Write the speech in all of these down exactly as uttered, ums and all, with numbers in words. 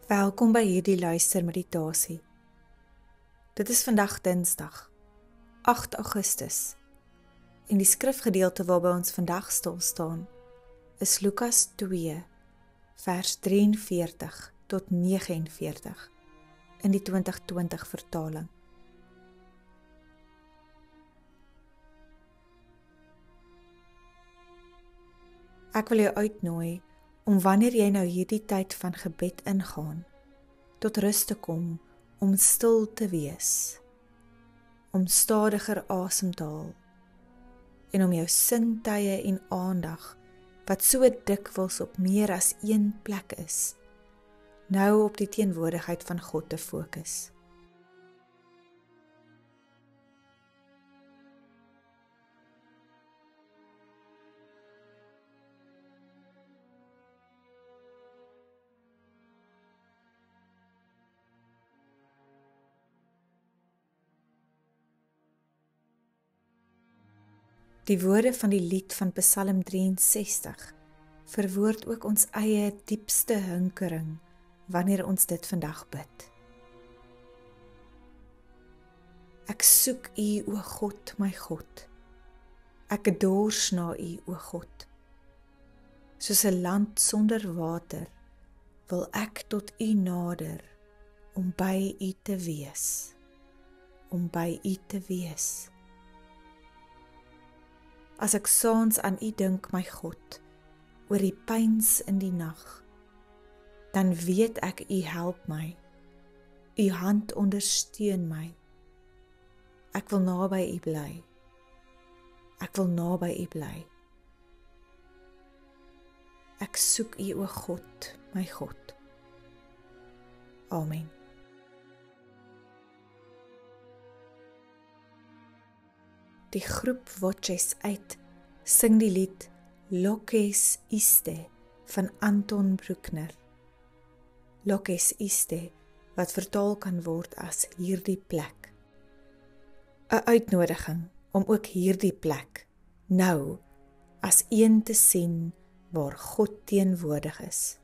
Welkom by hierdie Luister meditasie. Dit is vandag Dinsdag, agt Augustus, en die skrifgedeelte waarby ons vandag stil staan, is Lukas twee, vers drieënveertig tot negenenveertig, in die twintig twintig vertaling. Ek wil jou uitnooi om wanneer jy nou hierdie tyd van gebed ingaan, tot rus te kom, om stil te wees, om stadiger asem te haal, en om jou sintuie en aandag, wat so dikwels op meer as een plek is, nou op die teenwoordigheid van God te fokus. Die woorde van die lied van Psalm drieënsestig verwoord ook ons eie diepste hinkering wanneer ons dit vandag bid. Ek soek U, o God, my God. Ek dors na U, o God. Soos 'n land sonder water, wil ek tot U nader, om by U te wees, om by U te wees. As ek saans aan U dink, my God, oor die pyns in die nag, dan weet ek U help my, U hand ondersteun my. Ek wil naby U bly, ek wil naby U bly. Ek soek U, o God, my God. Amen. Die groep Watches uit sing die lied Locus Iste van Anton Bruckner. Locus Iste, wat vertaal kan word as hierdie plek. 'n Uitnodiging om ook hierdie plek nou as een te sien waar God teenwoordig is.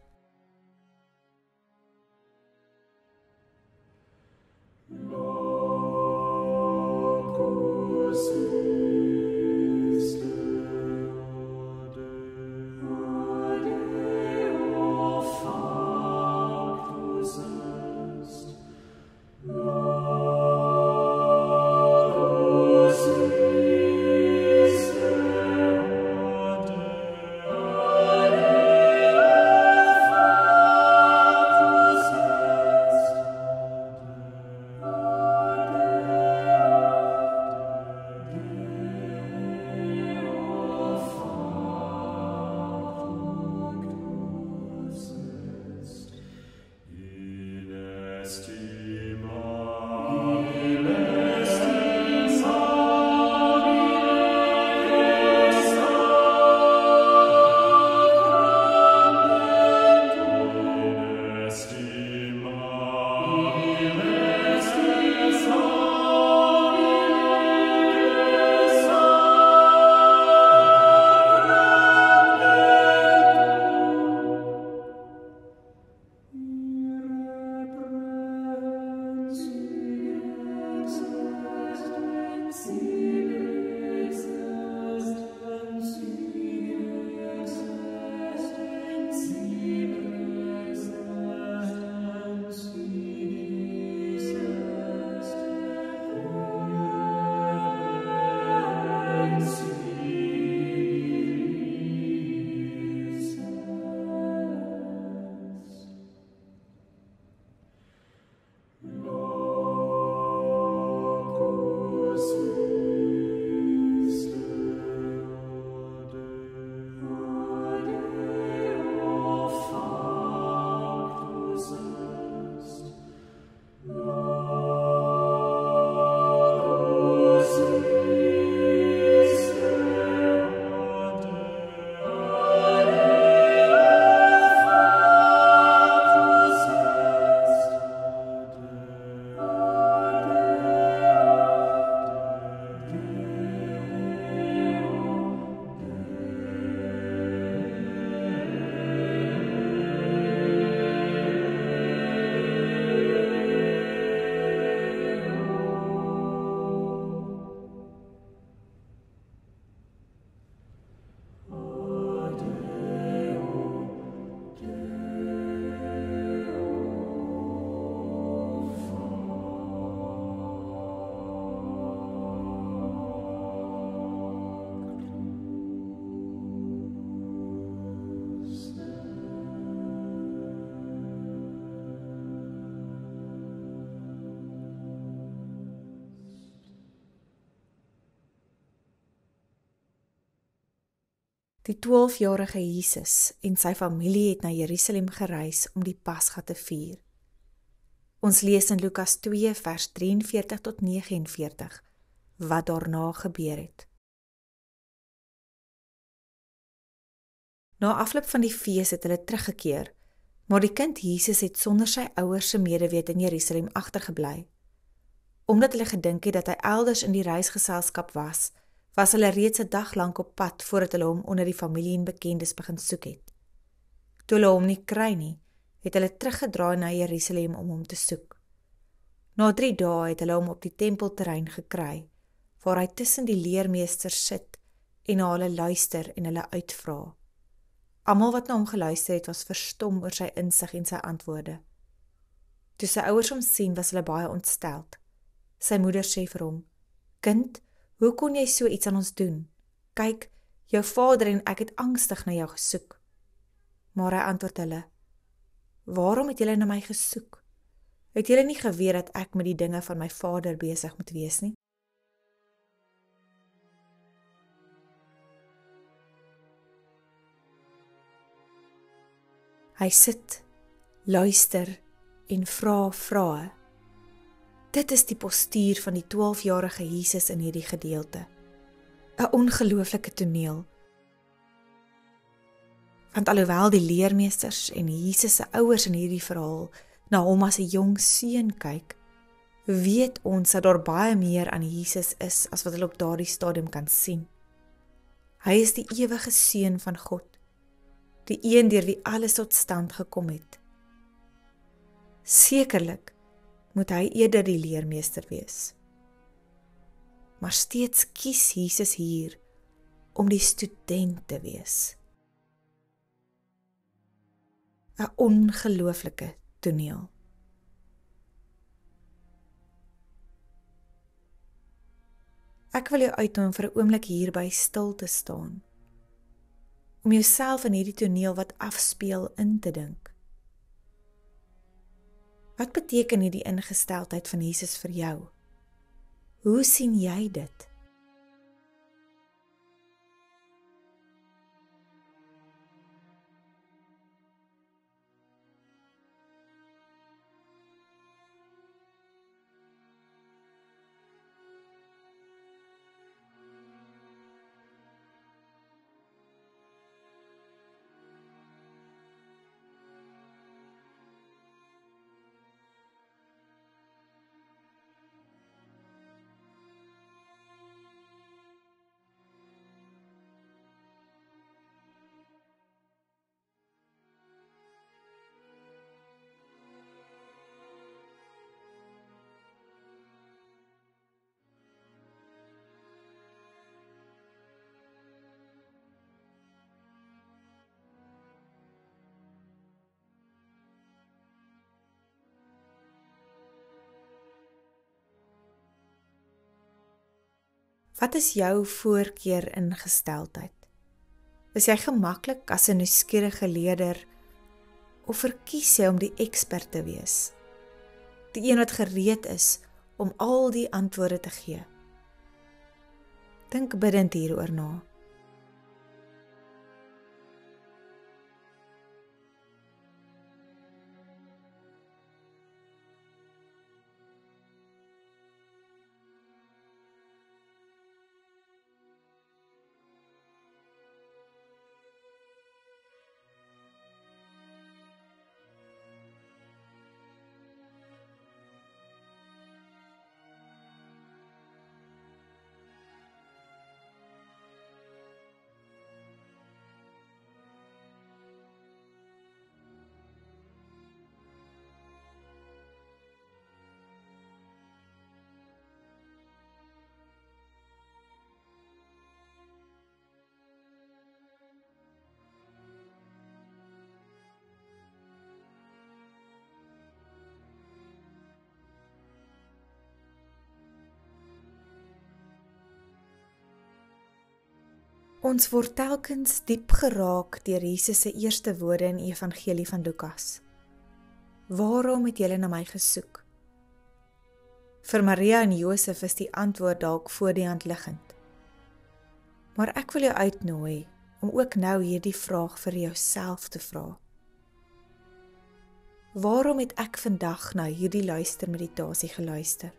Die twaalfjarige Jesus en sy familie het na Jerusalem gereis om die Pasga te vier. Ons lees in Lukas twee vers drieënveertig tot negenenveertig wat daarna gebeur het. Na afloop van die fees het hulle teruggekeer, maar die kind Jesus het sonder sy ouers se medewete in Jerusalem agtergebly. Omdat hulle gedink het dat hy elders in die reisgeselskap was, was hulle reeds 'n dag lank op pad voordat hulle hom onder die familie en bekendes begin soek het. Toe hulle hom nie kry nie, het hulle teruggedraai na Jerusalem om hom te soek. Na drie dae het hulle hom op die tempelterrein gekry, waar hy tussen die leermeesters sit en na hulle luister en hulle uitvra. Almal wat na hom geluister het, was verstom oor sy insig en sy antwoorde. Toe sy ouers hom sien, was hulle baie ontsteld. Sy moeder sê vir hom, "Kind, hoe kon jy so iets aan ons doen? Kyk, jou vader en ek het angstig na jou gesoek." Maar hy antwoord hulle, "Waarom het julle na my gesoek? Het julle nie geweet dat ek met die dinge van my vader besig moet wees nie?" Hy sit, luister en vra vrae. Dit is die postuur van die twaalfjarige Jesus in hierdie gedeelte. 'n Ongelooflike toneel. Want alhoewel die leermeesters en Jesus se ouers in hierdie verhaal na hom as 'n jong seun kyk, weet ons dat daar baie meer aan Jesus is as wat hulle op daardie stadium kan sien. Hy is die ewige seun van God, die een deur wie alles tot stand gekom het. Sekerlik moet hy eerder die leermeester wees. Maar steeds kies Jesus hier om die student te wees. 'n Ongelooflike toneel. Ek wil jou uitnooi om vir 'n oomblik hierby stil te staan, om jouself in hierdie toneel wat afspeel in te dink. Wat beteken hierdie ingesteldheid van Jesus vir jou? Hoe sien jy dit? Wat is jou voorkeur ingesteldheid? Is jy gemaklik as 'n nuuskierige leerder of verkies jy om die ekspert te wees? Die een wat gereed is om al die antwoorde te gee. Dink bidend hieroor na. Ons word telkens diep geraak deur Jesus se eerste woorde in die evangelie van Lukas. Waarom het julle na my gesoek? Vir Maria en Josef is die antwoord dalk voor die hand liggend. Maar ek wil jou uitnooi om ook nou hierdie vraag vir jouself te vra. Waarom het ek vandag na hierdie luistermeditasie geluister?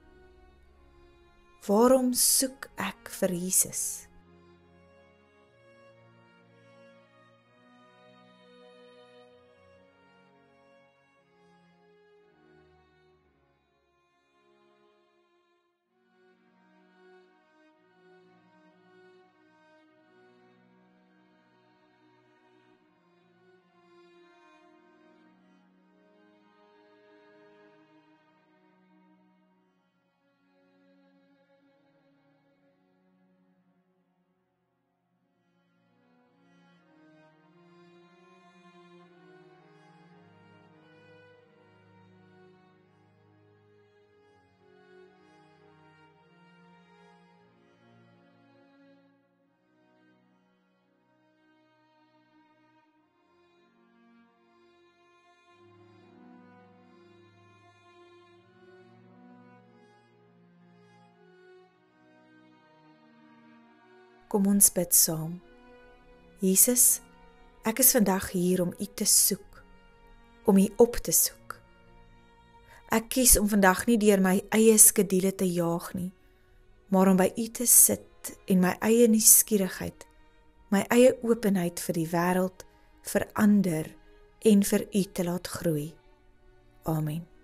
Waarom soek ek vir Jesus? Kom ons bid saam. Jesus, ek is vandag hier om U te soek, om U op te soek. Ek kies om vandag nie deur my eie skedule te jaag nie, maar om by U te sit en my eie nuuskierigheid, my eie openheid vir die wêreld, vir ander en vir U te laat groei. Amen.